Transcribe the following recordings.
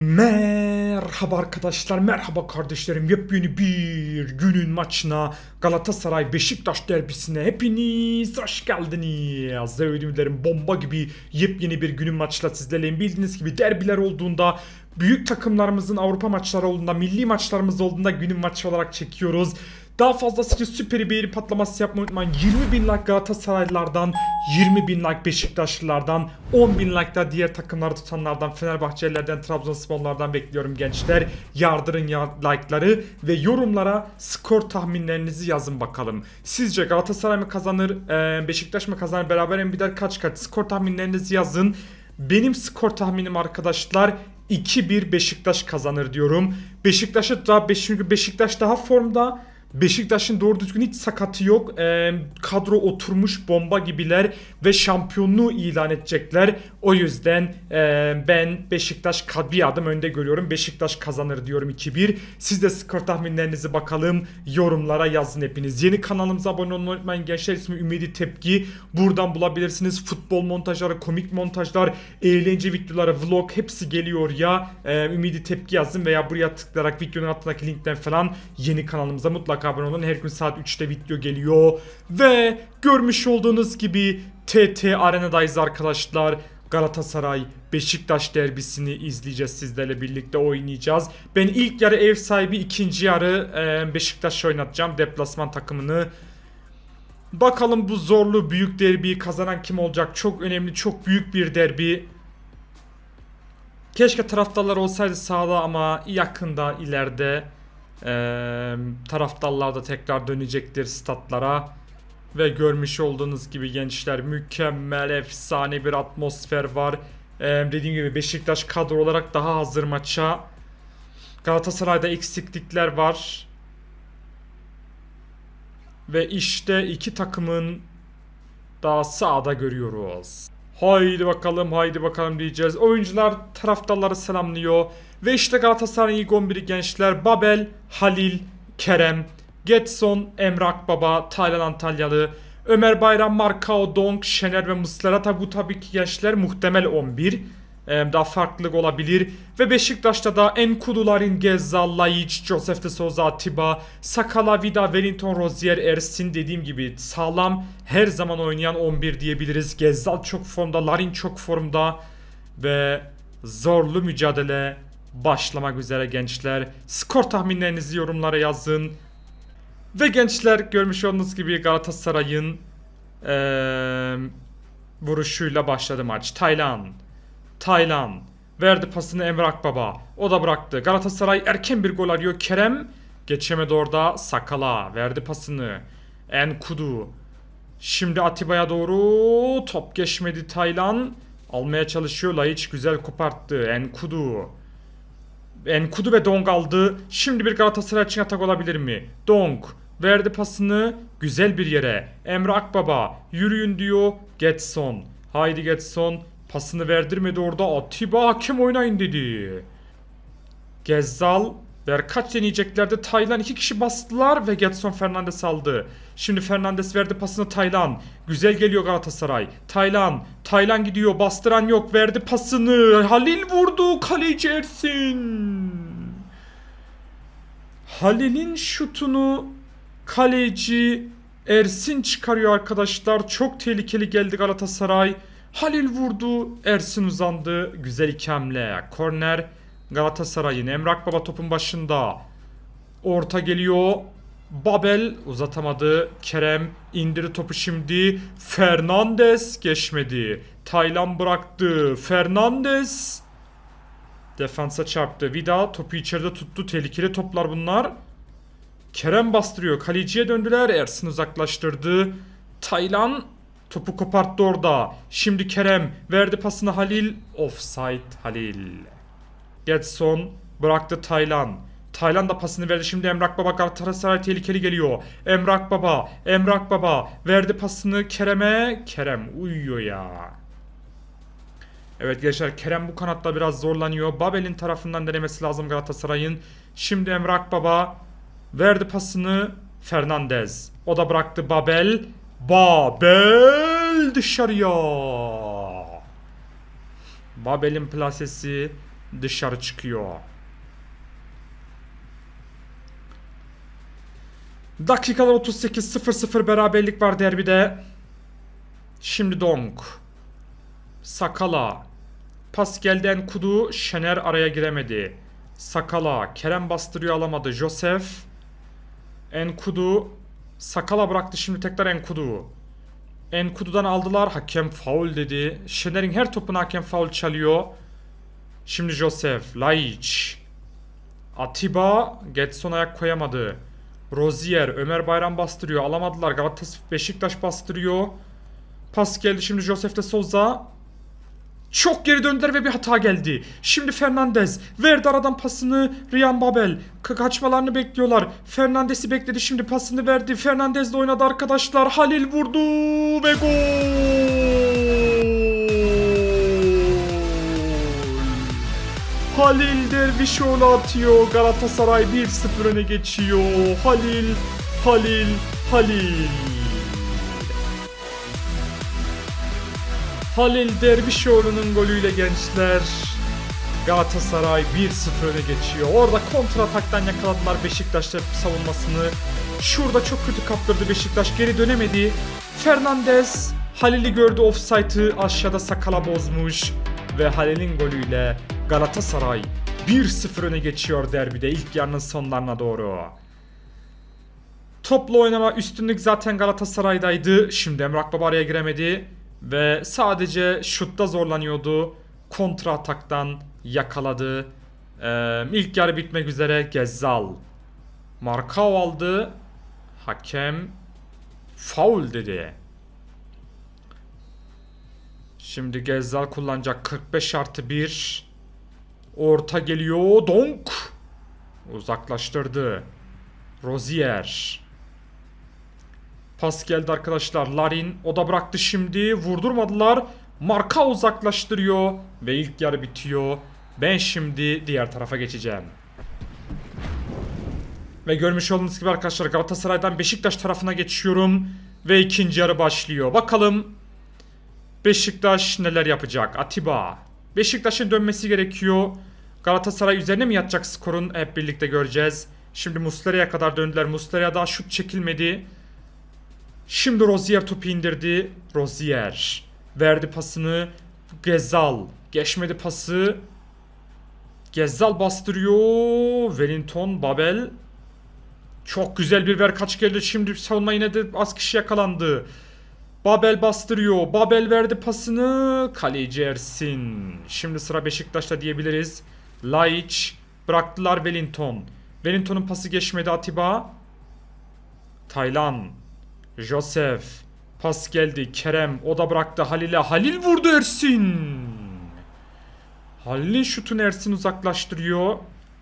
Merhaba arkadaşlar, merhaba kardeşlerim. Yepyeni bir günün maçına, Galatasaray Beşiktaş derbisine hepiniz hoş geldiniz. Sevdiğimlerim, bomba gibi yepyeni bir günün maçla sizlerleyim. Bildiğiniz gibi derbiler olduğunda, büyük takımlarımızın Avrupa maçları olduğunda, milli maçlarımız olduğunda günün maçı olarak çekiyoruz. Daha fazlası için süper beğeni patlaması yapmayı unutmayın. 20.000 like Galatasaraylılardan, 20.000 like Beşiktaşlılardan, 10.000 like da diğer takımları tutanlardan, Fenerbahçelilerden, Trabzonsporlardan bekliyorum gençler. Yardırın ya like'ları ve yorumlara skor tahminlerinizi yazın bakalım. Sizce Galatasaray mı kazanır, Beşiktaş mı kazanır, beraber mi biter, kaç skor tahminlerinizi yazın. Benim skor tahminim arkadaşlar 2-1 Beşiktaş kazanır diyorum. Beşiktaş daha formda. Beşiktaş'ın doğru düzgün hiç sakatı yok. Kadro oturmuş bomba gibiler ve şampiyonluğu ilan edecekler. O yüzden ben Beşiktaş bir adım önde görüyorum. Beşiktaş kazanır diyorum 2-1. Siz de skor tahminlerinizi bakalım yorumlara yazın hepiniz. Yeni kanalımıza abone olmayı unutmayın gençler. İsmi Ümidi Tepki. Buradan bulabilirsiniz. Futbol montajları, komik montajlar, eğlence videoları, vlog hepsi geliyor ya. Ümidi Tepki yazın veya buraya tıklayarak videonun altındaki linkten falan yeni kanalımıza mutlaka abone olun. Her gün saat 3'te video geliyor. Ve görmüş olduğunuz gibi TT Arena'dayız arkadaşlar. Galatasaray Beşiktaş derbisini izleyeceğiz, sizlerle birlikte oynayacağız. Ben ilk yarı ev sahibi, ikinci yarı Beşiktaş oynatacağım, deplasman takımını. Bakalım bu zorlu büyük derbiyi kazanan kim olacak? Çok önemli, çok büyük bir derbi. Keşke taraftarlar olsaydı sahada ama yakında, ileride taraftarlar da tekrar dönecektir statlara. Ve görmüş olduğunuz gibi gençler, mükemmel, efsane bir atmosfer var. Dediğim gibi Beşiktaş kadro olarak daha hazır maça. Galatasaray'da eksiklikler var. Ve işte iki takımın daha sahada görüyoruz. Haydi bakalım, haydi bakalım diyeceğiz. Oyuncular taraftarları selamlıyor. Ve işte Galatasaray'ın ilk 11'i gençler. Babel, Halil, Kerem, Getson, Emre Akbaba, Taylan Antalyalı, Ömer Bayram, Marcao, Donk, Şener ve Muslera. Bu tabii ki gençler muhtemel 11. Daha farklılık olabilir. Ve Beşiktaş'ta da Enkudu, Larin, Gezzal, Laiç, Josef de Souza, Atiba, Sakala, Vida, Wellington, Rozier, Ersin, dediğim gibi sağlam, her zaman oynayan 11 diyebiliriz. Gezzal çok formda, Larin çok formda ve zorlu mücadele başlamak üzere gençler. Skor tahminlerinizi yorumlara yazın. Ve gençler, görmüş olduğunuz gibi Galatasaray'ın vuruşuyla başladı maç. Taylan verdi pasını Emre Akbaba. O da bıraktı. Galatasaray erken bir gol arıyor. Kerem geçemedi orada. Sakala verdi pasını. Enkudu. Şimdi Atiba'ya doğru. Top geçmedi Taylan. Almaya çalışıyor. Laiç güzel koparttı. Enkudu ve Dong aldı. Şimdi bir Galatasaray için atak olabilir mi? Dong verdi pasını güzel bir yere. Emre Akbaba yürüyün diyor. Getson. Haydi Getson. Pasını verdirmedi orada. Atiba hakem oynayın dedi. Gezzal kaç deneyeceklerdi. Taylan 2 kişi bastılar ve Getson Fernandes aldı. Şimdi Fernandes verdi pasını Taylan. Güzel geliyor Galatasaray. Taylan gidiyor. Bastıran yok. Verdi pasını. Halil vurdu. Kaleci Ersin. Halil'in şutunu kaleci Ersin çıkarıyor arkadaşlar. Çok tehlikeli geldi Galatasaray. Halil vurdu. Ersin uzandı. Güzel iki hamle. Korner Galatasaray'ın. Emre Akbaba topun başında. Orta geliyor. Babel uzatamadı. Kerem indirdi topu şimdi. Fernandes geçmedi. Taylan bıraktı. Fernandes defansa çarptı. Vida topu içeride tuttu. Tehlikeli toplar bunlar. Kerem bastırıyor. Kaleciye döndüler. Ersin uzaklaştırdı. Taylan topu koparttı orada. Şimdi Kerem verdi pasını Halil. Offside Halil. Getson bıraktı Taylan. Taylan da pasını verdi. Şimdi Emre Akbaba. Galatasaray tehlikeli geliyor. Emre Akbaba verdi pasını Kerem'e. Kerem uyuyor ya. Evet gençler, Kerem bu kanatta biraz zorlanıyor. Babel'in tarafından denemesi lazım Galatasaray'ın. Şimdi Emre Akbaba verdi pasını Fernandes. O da bıraktı Babel dışarıya. Babel'in plasesi dışarı çıkıyor. Dakikalar 38, 0-0 beraberlik var derbide. Şimdi Donk. Sakala. Pas geldi Enkudu. Şener araya giremedi. Sakala. Kerem bastırıyor, alamadı. Josef. Enkudu. Sakala bıraktı, şimdi tekrar Enkudu. Enkudu'dan aldılar. Hakem faul dedi. Şener'in her topuna hakem faul çalıyor. Şimdi Josef. Laiç. Atiba. Getson ayak koyamadı. Rozier. Ömer Bayram bastırıyor. Alamadılar. Galatasaray, Beşiktaş bastırıyor. Pas geldi şimdi Josef de Souza. Çok geri döndüler ve bir hata geldi. Şimdi Fernandez verdi aradan pasını. Ryan Babel kaçmalarını bekliyorlar. Fernandez'i bekledi, şimdi pasını verdi. Fernandez de oynadı arkadaşlar. Halil vurdu ve gol. Halil Dervişoğlu atıyor. Galatasaray 1-0 öne geçiyor. Halil. Halil Dervişoğlu'nun golüyle gençler Galatasaray 1-0 öne geçiyor. Orada kontra ataktan yakaladılar Beşiktaş'ta savunmasını. Şurada çok kötü kaptırdı Beşiktaş, geri dönemedi. Fernandez Halil'i gördü, offside'ı aşağıda Sakala bozmuş ve Halil'in golüyle Galatasaray 1-0 öne geçiyor derbide ilk yarının sonlarına doğru. Toplu oynama, üstünlük zaten Galatasaray'daydı. Şimdi Emre Akbaba araya giremedi ve sadece şutta zorlanıyordu. Kontra ataktan yakaladı. İlk yarı bitmek üzere. Gezzal Markao aldı. Hakem faul dedi. Şimdi Gezzal kullanacak. 45+1. Orta geliyor. Donk uzaklaştırdı. Rozier. Pas geldi arkadaşlar. Larin o da bıraktı şimdi. Vurdurmadılar. Marka uzaklaştırıyor. Ve ilk yarı bitiyor. Ben şimdi diğer tarafa geçeceğim. Ve görmüş olduğunuz gibi arkadaşlar Galatasaray'dan Beşiktaş tarafına geçiyorum. Ve ikinci yarı başlıyor. Bakalım Beşiktaş neler yapacak? Atiba. Beşiktaş'ın dönmesi gerekiyor. Galatasaray üzerine mi yatacak skorun? Hep birlikte göreceğiz. Şimdi Muslera'ya kadar döndüler. Muslera daha şut çekilmedi. Şimdi Rozier topu indirdi. Rozier verdi pasını. Gezzal geçmedi pası. Gezzal bastırıyor. Wellington, Babel. Çok güzel bir verkaç geldi. Şimdi savunma yine de az kişi yakalandı. Babel bastırıyor. Babel verdi pasını. Kaleci Ersin. Şimdi sıra Beşiktaş'ta diyebiliriz. Laiç. Bıraktılar Wellington. Wellington'un pası geçmedi Atiba. Taylan. Josef. Pas geldi. Kerem. O da bıraktı Halil'e. Halil vurdu Ersin. Halil'in şutunu Ersin uzaklaştırıyor.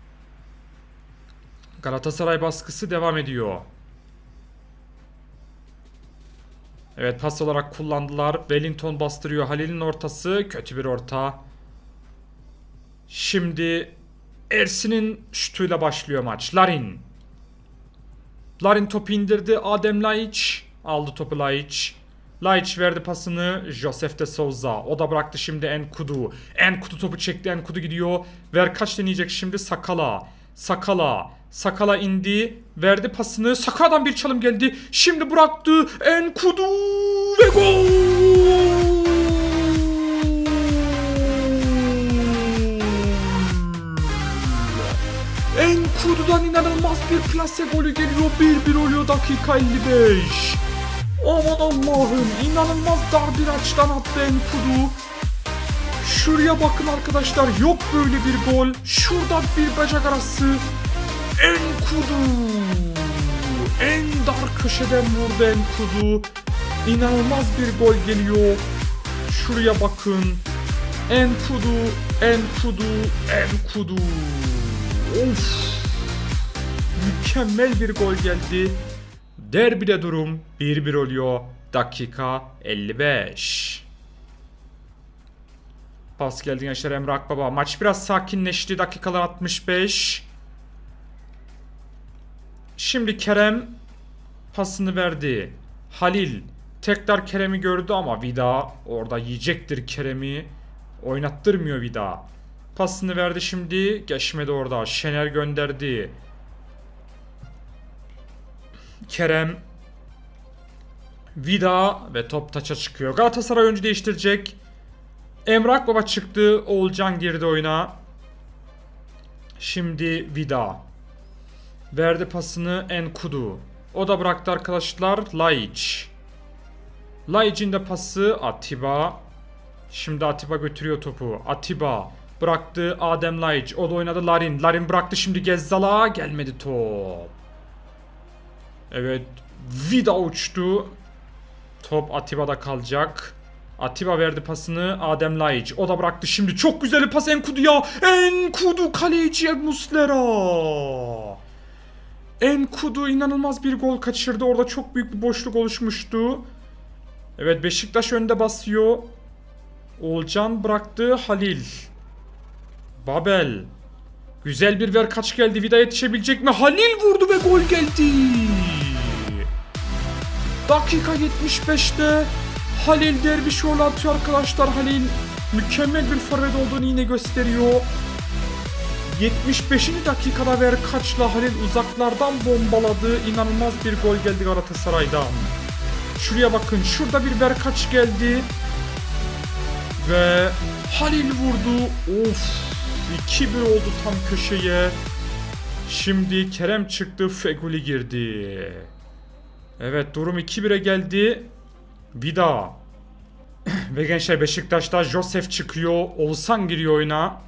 Galatasaray baskısı devam ediyor. Evet, pas olarak kullandılar. Wellington bastırıyor. Halil'in ortası. Kötü bir orta. Şimdi Ersin'in şutuyla başlıyor maç. Larin. Larin topu indirdi. Adem Laiç. Aldı topu Laiç. Laiç verdi pasını. Josef de Souza. O da bıraktı şimdi Enkudu. Enkudu topu çekti. Enkudu gidiyor. Verkaç deneyecek şimdi Sakala. Sakala indi. Verdi pasını. Sakala'dan bir çalım geldi. Şimdi bıraktı. Enkudu ve gol! Enkudu'dan inanılmaz bir plase golü geliyor. 1-1 oluyor dakika 55. Aman Allah'ım, inanılmaz dar bir açıdan attı Enkudu. Şuraya bakın arkadaşlar, yok böyle bir gol. Şurada bir bacak arası. Enkudu en dar köşeden vurdu Enkudu. İnanılmaz bir gol geliyor. Şuraya bakın. Enkudu. Of. Mükemmel bir gol geldi. Derbide durum 1-1 oluyor. Dakika 55. Pas geldi gençler, Emre Akbaba. Maç biraz sakinleşti. Dakikalar 65. Şimdi Kerem pasını verdi. Halil tekrar Kerem'i gördü ama Vida orada yiyecektir Kerem'i. Oynattırmıyor Vida. Pasını verdi şimdi. Geçmedi orada. Şener gönderdi. Kerem. Vida ve top taça çıkıyor. Galatasaray oyuncu değiştirecek. Emre Akbaba çıktı. Oğulcan girdi oyuna. Şimdi Vida. Verdi pasını Enkudu. O da bıraktı arkadaşlar. Laiç. Laiç'in de pası Atiba. Şimdi Atiba götürüyor topu. Atiba bıraktı Adem Laiç. O da oynadı Larin. Larin bıraktı şimdi Gezzal'a. Gelmedi top. Evet. Vida uçtu. Top Atiba'da kalacak. Atiba verdi pasını Adem Laiç. O da bıraktı şimdi. Çok güzel bir pas Enkudu'ya. Enkudu kaleciye Muslera. Enkudu inanılmaz bir gol kaçırdı. Orada çok büyük bir boşluk oluşmuştu. Evet, Beşiktaş önde basıyor. Oğulcan bıraktı Halil. Babel. Güzel bir ver kaç geldi. Vida yetişebilecek mi? Halil vurdu ve gol geldi. Dakika 75'te Halil Dervişoğlu atıyor arkadaşlar. Halil mükemmel bir forvet olduğunu yine gösteriyor. 75. dakikada ver kaçla Halil uzaklardan bombaladı. İnanılmaz bir gol geldi Galatasaray'dan. Şuraya bakın. Şurada bir ver kaç geldi. Ve Halil vurdu. Of. 2-1 oldu tam köşeye. Şimdi Kerem çıktı. Feguli girdi. Evet, durum 2-1'e geldi. Vida. Ve gençler Beşiktaş'ta Josef çıkıyor. Oğuzhan giriyor oyuna.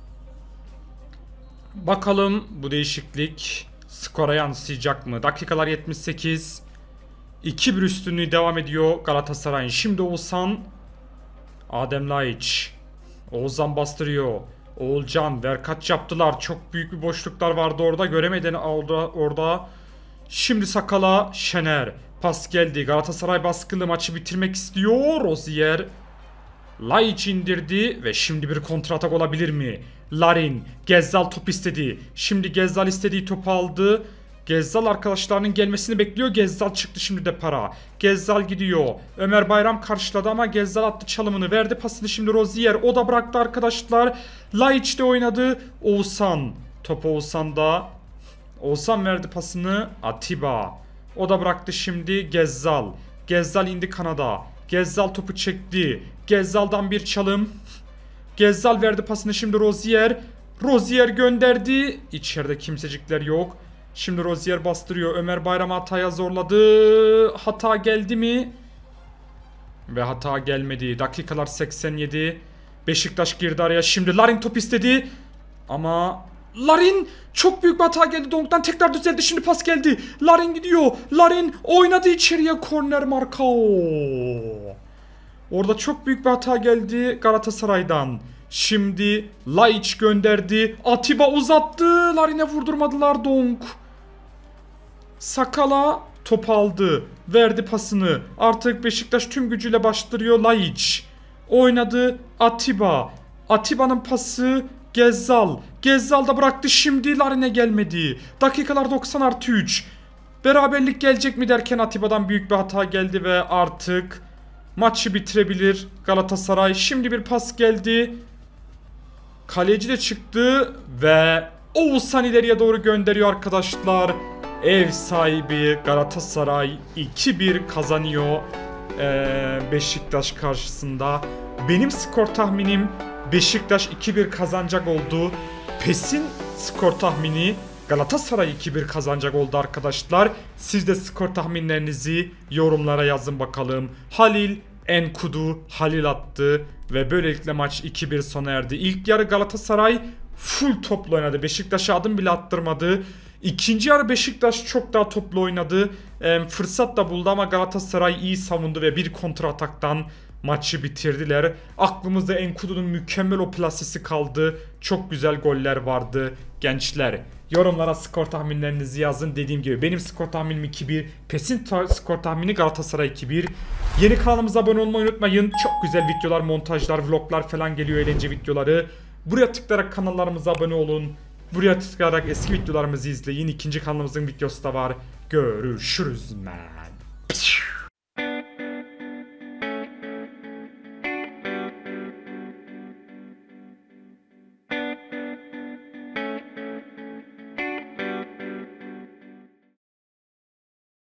Bakalım bu değişiklik skora yansıyacak mı? Dakikalar 78. 2-1 üstünlüğü devam ediyor Galatasaray'ın. Şimdi Oğuzhan. Adem Laiç. Oğuzhan bastırıyor. Oğulcan ver kaç yaptılar. Çok büyük bir boşluklar vardı orada. Göremeden orada. Şimdi Sakala Şener. Pas geldi. Galatasaray baskılı maçı bitirmek istiyor. Rozier. Laiç indirdi ve şimdi bir kontratak olabilir mi? Larin. Gezzal top istedi. Şimdi Gezzal istediği topu aldı. Gezzal arkadaşlarının gelmesini bekliyor. Gezzal çıktı şimdi de para. Gezzal gidiyor. Ömer Bayram karşıladı ama Gezzal attı çalımını. Verdi pasını şimdi Rozier. O da bıraktı arkadaşlar. Laiç de oynadı. Oğuzhan. Top Oğuzhan'da. Oğuzhan verdi pasını Atiba. O da bıraktı şimdi Gezzal. Gezzal indi kanada. Gezzal topu çekti. Gezzal'dan bir çalım. Gezzal verdi pasını şimdi Rozier. Rozier gönderdi. İçeride kimsecikler yok. Şimdi Rozier bastırıyor. Ömer Bayram hataya zorladı. Hata geldi mi? Ve hata gelmedi. Dakikalar 87. Beşiktaş girdi araya. Şimdi Larin top istedi. Ama Larin çok büyük bir hata geldi. Donk'tan tekrar düzeldi. Şimdi pas geldi. Larin gidiyor. Larin oynadı içeriye. Korner Markao. Orada çok büyük bir hata geldi Galatasaray'dan. Şimdi Laiç gönderdi. Atiba uzattı. Larin'e vurdurmadılar Donk. Sakala top aldı. Verdi pasını. Artık Beşiktaş tüm gücüyle bastırıyor. Laiç oynadı. Atiba. Atiba'nın pası Gezzal. Gezzal da bıraktı şimdi. Larin'e gelmedi. Dakikalar 90+3. Beraberlik gelecek mi derken Atiba'dan büyük bir hata geldi ve artık maçı bitirebilir Galatasaray. Şimdi bir pas geldi. Kaleci de çıktı ve Oğuzhan ileriye doğru gönderiyor arkadaşlar. Ev sahibi Galatasaray 2-1 kazanıyor Beşiktaş karşısında. Benim skor tahminim Beşiktaş 2-1 kazanacak oldu. PES'in skor tahmini Galatasaray 2-1 kazanacak oldu arkadaşlar. Siz de skor tahminlerinizi yorumlara yazın bakalım. Halil Enkudu Halil attı ve böylelikle maç 2-1 sona erdi. İlk yarı Galatasaray full toplu oynadı. Beşiktaş'a adım bile attırmadı. İkinci yarı Beşiktaş çok daha toplu oynadı. Fırsat da buldu ama Galatasaray iyi savundu ve bir kontra ataktan maçı bitirdiler. Aklımızda Enkudu'nun mükemmel o plasesi kaldı. Çok güzel goller vardı gençler. Yorumlara skor tahminlerinizi yazın. Dediğim gibi benim skor tahminim 2-1. PES'in skor tahmini Galatasaray 2-1. Yeni kanalımıza abone olmayı unutmayın. Çok güzel videolar, montajlar, vloglar falan geliyor, eğlence videoları. Buraya tıklayarak kanallarımıza abone olun. Buraya tıklayarak eski videolarımızı izleyin. İkinci kanalımızın videosu da var. Görüşürüz men.